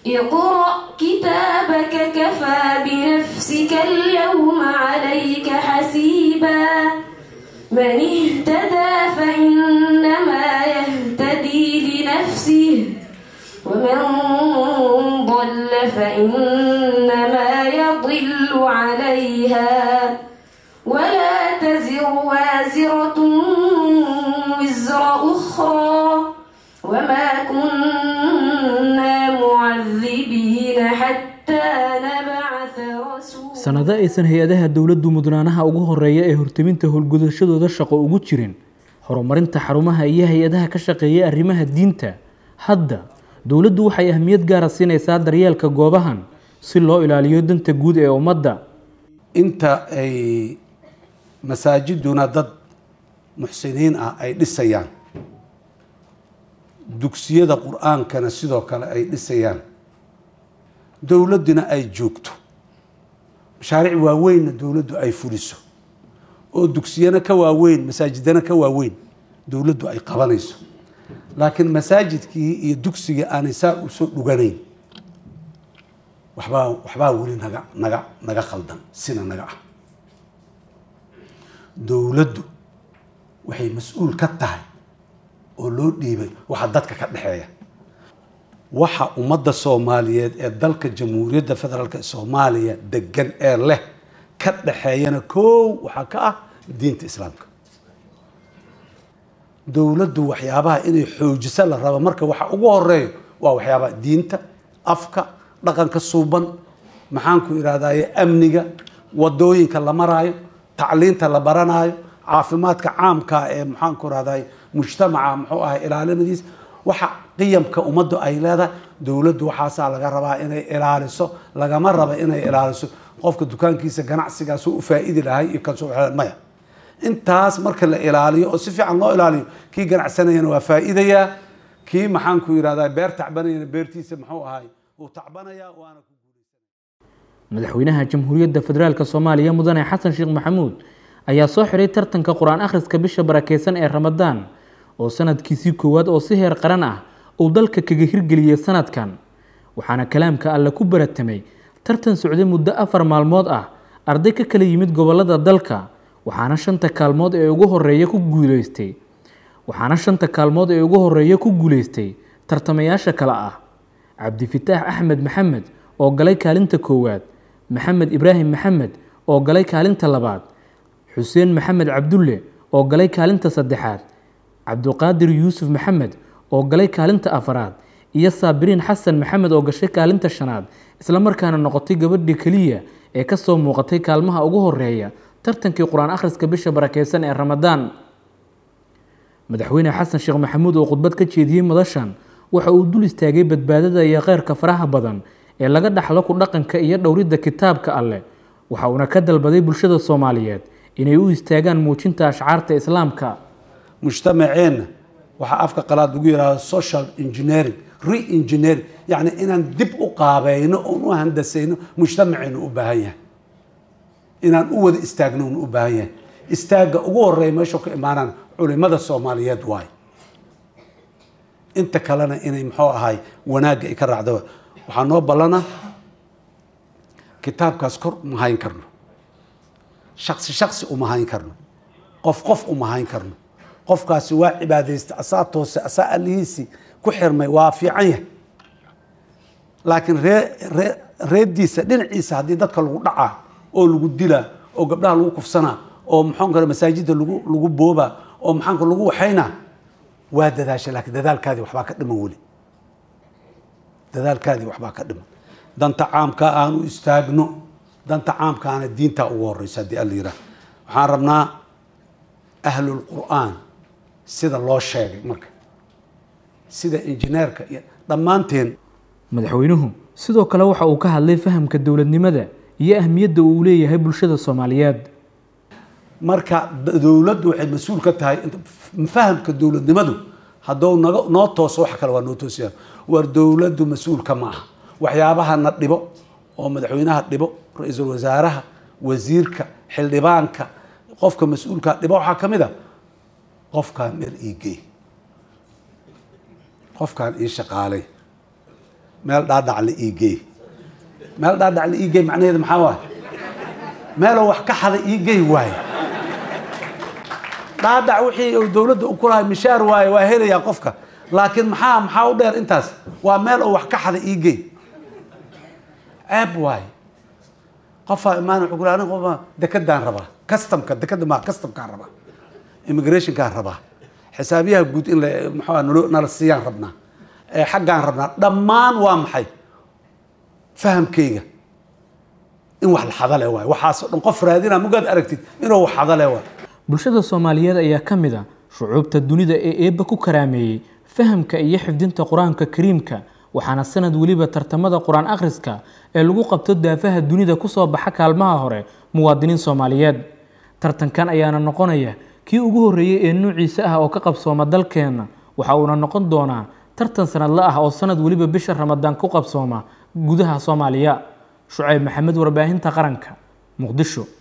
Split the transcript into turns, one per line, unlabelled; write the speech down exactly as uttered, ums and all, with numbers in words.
اقرأ كتابك كفى بنفسك اليوم عليك حسيبا من اهتدى فإنما يهتدي لنفسه ومن ضل فإنما يضل عليها ولا تزر وازرة وزر أخرى وما كنا معذبين حتى نبعث رسولا.
sanado aysan hay-adaha dowladdu mudnaanaha ugu horeeya ee hortiminta howlgudashadooda shaqo ugu jirin horumarinta xarumaha iyo hay-adaha ka shaqeeya arrimaha diinta. hadda dowladdu waxay ahmiyad gaar ah siinaysaa daryeelka goobahan si loo ilaaliyo danta guud ee ummadda.
inta ay masaajiduna dad muxsiniin ah ay dhisayaan, dugsiyada qur-aankana sidoo kale ay dhisayaan, dowladduna ay joogto, mashaariic waaweynna dowladdu ay fuliso oo dugsiyana ka waaweyn masaajidana ka waaweyn dowladdu ay qabanayso, laakiin masaajidkii iyo dugsiga aanay saa u soo dhuganayn, waxbaa waxbaa weli naga naga naga khaldan sina naga ah. dowladdu waxay mas-uul ka tahay oo loo dhiibay waxa dadka ka dhexeeya, waxa ummadda Soomaaliyeed ee dalka Jamhuuriyadda Federaalka Soomaaliya degan ee leh ka dhexeeyana koow waxa ka ah diinta Islaamka. dowladdu waxyaabaha inay xoojiso la rabo marka waxa ugu horeeyo waa waxyaabaha diinta, afka, dhaqanka suuban, maxaan ku iraahdaye amniga, wadooyinka la maraayo, tacliinta la baranayo, caafimaadka caamka ee maxaan ku iraahdaye mujtamaca muxuu ahay ilaalinadiisa, waxa qiyamka ummaddu ay leedahay dowladdu waxaasaa laga rabaa inay ilaaliso. lagama raba inay ilaaliso qofka dukaankiisa ganacsigaas u faa'iidi lahay iyo kasoo maya. intaas marka la ilaaliyo oo si fiican loo ilaaliyo, kii ganacsanayana waa faa'iidayaa, kii maxaan ku yiraahdaa beer tacbanayana beertiisa muxuu ahay uu tacbanayaa waana ku guulaysanaya.
madaxweynaha Jamhuuriyadda Federaalka Soomaaliya mudane Xasan Sheekh Maxamuud ayaa soo xiray tartanka Qur'aan akhriska bisha barakeysan ee Ramadaan oo sanadkiisii koowaad oo si heer qaran ah uu dalka kaga hirgeliyay sanadkan, waxaana kalaamka Alle ku baratamay tartan socday muddo afar maalmood ah arday ka kala yimid gobolada dalka, waxaana shanta kaalmood ee ugu horeeya ku guuleystay waxaana shanta kaalmood ee ugu horeeya ku guuleystay tartamayaasha kala ah Cabdifataax Axmed Maxamed oo galay kaalinta koowaad, Maxamed Ibraahim Maxamed oo galay kaalinta labaad, Xuseen Maxamed Cabdulle oo galay kaalinta saddexaad, Cabduqaadir Yuusuf Maxamed oo galay kaalinta afaraad, iyo Saabiriin Xasan Maxamed oo gashay kaalinta shanaad, isla markaana noqotay gabadhii kaliya ee ka soo muuqatay kaalmaha ugu horeeya tartankii Qur'aan akhriska bisha barakeysan ee Ramadaan. madaxweyne Xasan Sheekh Maxamuud oo khudbad ka jeediyay madashan waxa uu dul istaagay badbaadada iyo khayrka faraha badan ee laga dhaxlo ku dhaqanka iyo dhowridda kitaabka Alle, waxa uuna ka dalbaday bulshada Soomaaliyeed inay u istaagaan muujinta ashcaarta Islaamka.
mujtamaceena waxa afka qalaad ugu yiraahdo social engineering, re-engineering, yani inaan dib u qaabayno oo u handasayno mujtamaceena u baahan yahay, inaan u wada istaagno u baahan yahay. istaaga ugu horeeya meesha ka imaanaan culimada Soomaaliyeed waay, inta kalena inay muxuu ahay wanaagga ay ka raacdo. waxaa noo ballana kitaabkaas kor uma hayn karno, shaksi shaksi uma hayn karno, qof qof uma hayn karno. qofkaasi waa cibaadaysta asaa toose asaa alihiisi ku xirmay waa fiican yahay, laakiin ree ree reediisa dhinaciisa haddii dadka lagu dhacaa oo lagu dilaa oo gabdhaha lagu kufsanaa oo maxaan kale masaajidda lagu lagu boobaa oo maxaan kale lagu waxaynaa, waa dadaasha laakiin dadaalkaadii waxbaa ka dhiman weli, dadaalkaadii waxbaa ka dhiman. danta caamka aan u istaagno, danta caamkaana diinta ugu horeysa haddii alla yiraahdo. waxaan rabnaa ahlul qur'aan sida loo sheegay marka sida injineerka iyo dhammaanteen.
madaxweynuhu sidoo kale waxa uu ka hadlay fahamka dowladnimada iyo ahmiyadda uu leeyahay bulshada Soomaaliyeed.
marka dowladdu waxay mas'uul ka tahay fahamka dowladnimadu hadduu noo tooso wax kale waa noo toosiyaan. war dowladdu mas'uul ka ma aha waxyaabaha na dhibo oo madaxweynaha dhibo, ra'iisul wasaaraha, wasiirka, xildhibaanka, qofka mas'uulka dhibo waxaa ka mid ah qofkaan meel ii geey, qofkaan ii shaqaalay, meel dhaadhac la iigey meel dhaadhac la iigey macnaheedu maxaa waaye meeloo wax ka xada iigey waaye dhaadhac wixii uu dowladda u ku lahay mishaar waaye waa helayaa qofka laakiin maxaa maxaa u dheer intaas waa meel oo wax ka xada iigey ceeb waaye qofaa imaan wuxuu ku lahaa nin qofa dekedaan rabaa customka dekeda maa customkaan rabaa immigrationkaan rabaa xisaabiyaha guud in la maxaa nala siiyaan rabnaa ee xaggaan rabnaa dhammaan waa maxay fahamkayga in wax la xadale waaye waxaasoo dhan qof raadina mugaad aragtid inuu wax xadale waaye
bulshada Soomaaliyeed ayaa ka mid ah shucuubta dunida ee eebba ku karaameeyay fahamka iyo xifdinta Quraanka Kariimka waxaana sanad waliba tartamada Quraan akhriska ee lagu qabto daafaha dunida ku soo baxa kaalmaha hore muwaadiniin Soomaaliyeed tartankan ayaana noqonaya kii ugu horeeyay ee nuuciisa ah oo ka qabsooma dalkeena waxa uu noqon doonaa tartan sanadle ah oo sanad waliba bisha Ramadaan ku qabsooma gudaha Soomaaliya Shucayb Maxamed warbaahinta qaranka Muqdisho.